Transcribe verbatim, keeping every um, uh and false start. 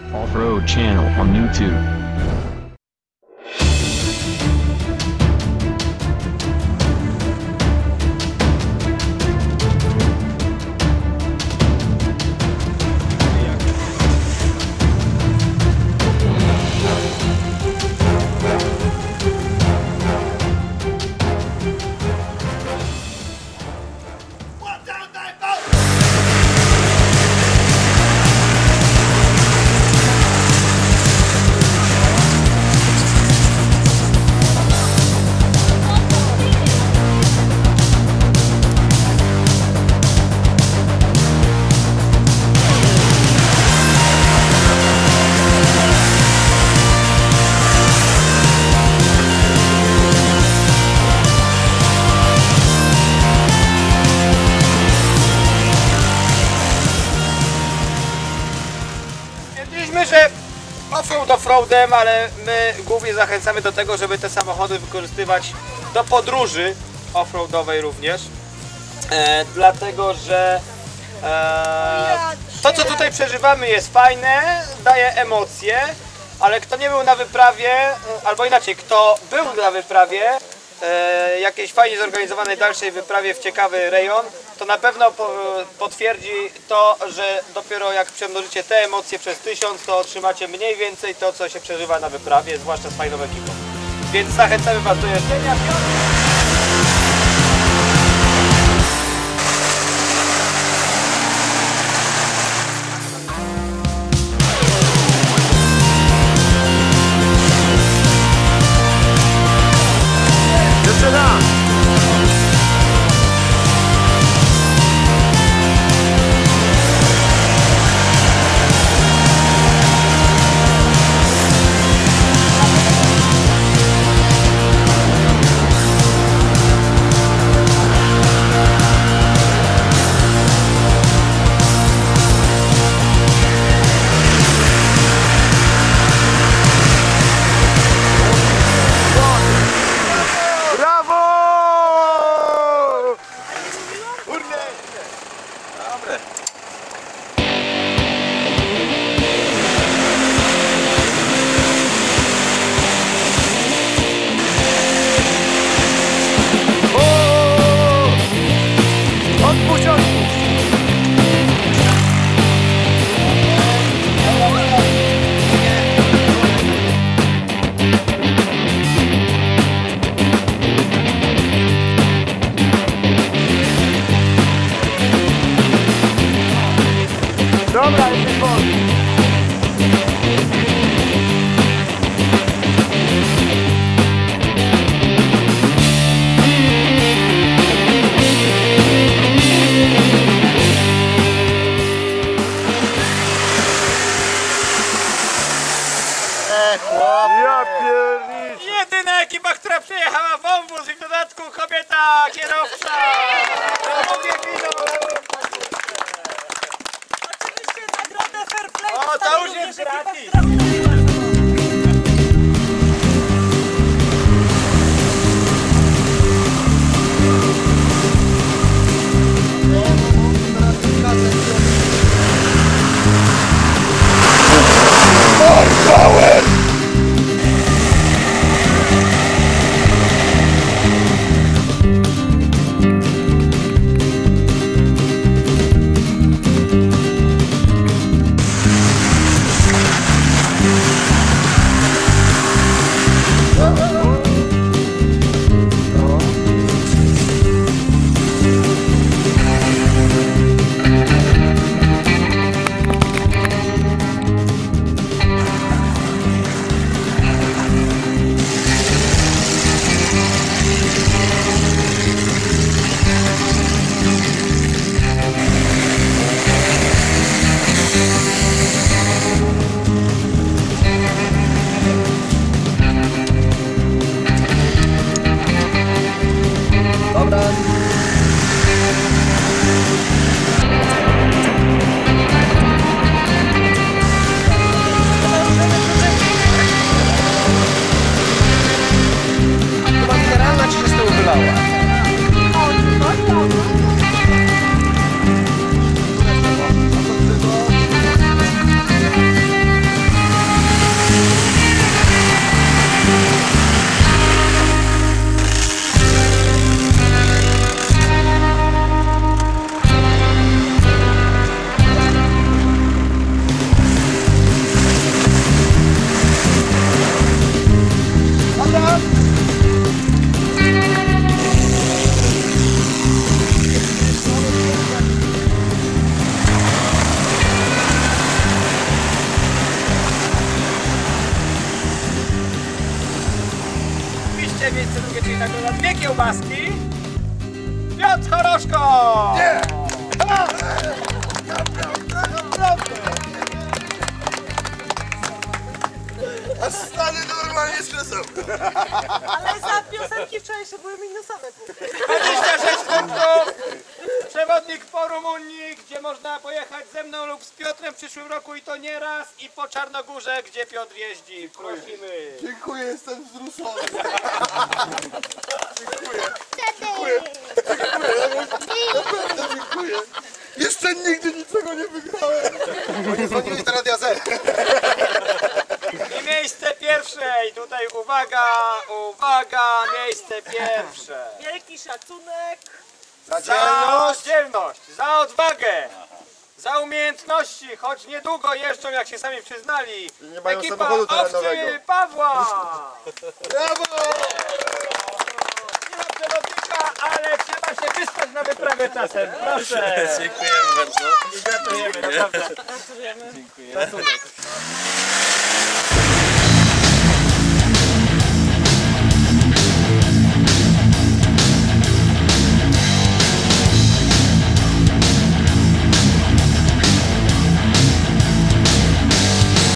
Off-Road channel on YouTube. Stwierdziliśmy, że offroad offroadem, ale my głównie zachęcamy do tego, żeby te samochody wykorzystywać do podróży offroadowej również. E, dlatego, że e, to, co tutaj przeżywamy, jest fajne, daje emocje, ale kto nie był na wyprawie, albo inaczej, kto był na wyprawie, e, jakiejś fajnie zorganizowanej dalszej wyprawie w ciekawy rejon, to na pewno po, potwierdzi to, że dopiero jak przemnożycie te emocje przez tysiąc, to otrzymacie mniej więcej to, co się przeżywa na wyprawie, zwłaszcza z fajną ekipą. Więc zachęcamy Was do jeżdżenia. Jeszcze raz! Dobra, jest wolny. Ja pierniczę! Jedyna ekipa, która przejechała wąwóz i w dodatku kobieta kierowca! Mówię wino! Oczywiście nagrodę fair play. O, to już jest gratis! nagroda dwie kiełbaski. Piotr Choroszko! Nie! A stary normalnie stresem. Ale za piosenki wczorajsze były minusowe punkty. dwadzieścia sześć punktów. Przewodnik po Rumunii, gdzie można pojechać ze mną lub z Piotrem w przyszłym roku i to nie raz. I po Czarnogórze, gdzie Piotr jeździ. Prosimy. Dziękuję, jestem wzruszony. Dziękuję. Naprawdę dziękuję. Jeszcze nigdy niczego nie wygrałem. Oni dzwonili do Radia Z. I miejsce pierwsze. I tutaj uwaga, uwaga, miejsce pierwsze. Wielki szacunek. Za dzielność, za odwagę, za umiejętności, choć niedługo jeżdżą, jak się sami przyznali. Nie mają Ekipa samochodu Owcy terenowego. Pawła. Brawo! Nie ma przewodnika, ale trzeba się wyspać na wyprawę czasem. Proszę. Dziękujemy bardzo. Gratulujemy, naprawdę. Gratulujemy. Dziękuję.